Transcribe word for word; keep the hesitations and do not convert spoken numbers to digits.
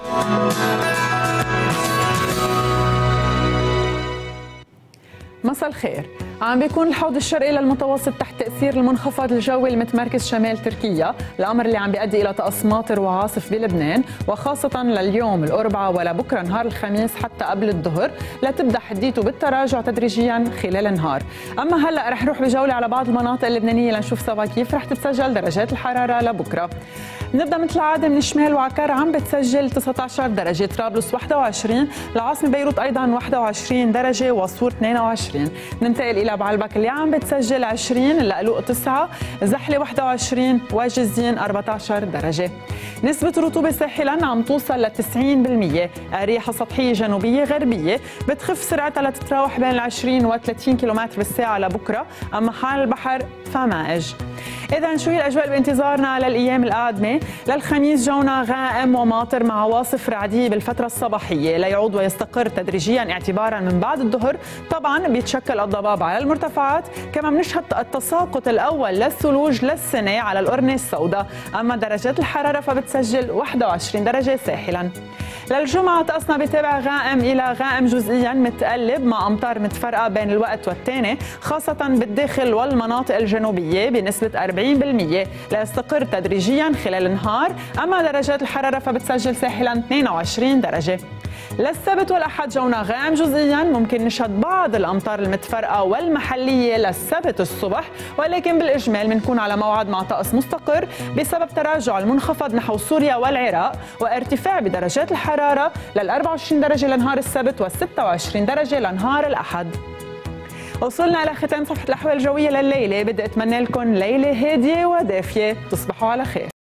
مساء الخير. عم بيكون الحوض الشرقي للمتوسط تحت تأثير المنخفض الجوي المتمركز شمال تركيا، الأمر اللي عم بيؤدي إلى طقس ماطر وعاصف بلبنان، وخاصة لليوم الأربعاء ولبكرة نهار الخميس حتى قبل الظهر، لتبدأ حديته بالتراجع تدريجيا خلال النهار. أما هلأ رح نروح بجولة على بعض المناطق اللبنانية لنشوف سوا كيف رح تتسجل درجات الحرارة لبكرة. نبدأ مثل العادة من الشمال، وعكار عم بتسجل تسعة عشر درجة، طرابلس واحد وعشرين، العاصمة بيروت أيضا واحد وعشرين درجة، وصور اثنين وعشرين. ننتقل إلى بعلبك اللي عم بتسجل عشرين، اللقلوق تسعة، زحلة واحد وعشرين، وجزين أربعة عشر درجة. نسبة الرطوبة ساحلا عم توصل ل تسعين بالمئة، رياح سطحية جنوبية غربية بتخف سرعتها لتتراوح بين العشرين و ثلاثين كيلومتر بالساعة لبكرة، أما حال البحر فمائج. إذا شو هي الأجواء بانتظارنا للأيام القادمة؟ للخميس جونا غائم وماطر مع عواصف رعدية بالفترة الصباحية، ليعود ويستقر تدريجيا اعتبارا من بعد الظهر. طبعا بيتشكل الضباب على المرتفعات، كما بنشهد التساقط الأول للثلوج للسنة على القرنة السوداء. أما درجات الحرارة فبتسجل واحد وعشرين درجة ساحلا. للجمعة طقسنا بيتابع غائم إلى غائم جزئيا متقلب مع أمطار متفرقة بين الوقت والتاني، خاصة بالداخل والمناطق الجنوبية بنسبة أربعين بالمئة، ليستقر تدريجيا خلال النهار. أما درجات الحرارة فبتسجل ساحلا اثنين وعشرين درجة. للسبت والأحد جونا غائم جزئيا، ممكن نشهد بعض الأمطار المتفرقة والمحلية للسبت الصبح، ولكن بالإجمال بنكون على موعد مع طقس مستقر بسبب تراجع المنخفض نحو سوريا والعراق، وارتفاع بدرجات الحرارة لل أربعة وعشرين درجة لنهار السبت وال ستة وعشرين درجة لنهار الأحد. وصلنا إلى ختام صفحة الأحوال الجوية لليلة، بدي أتمنى لكم ليلة هادية ودافية، تصبحوا على خير.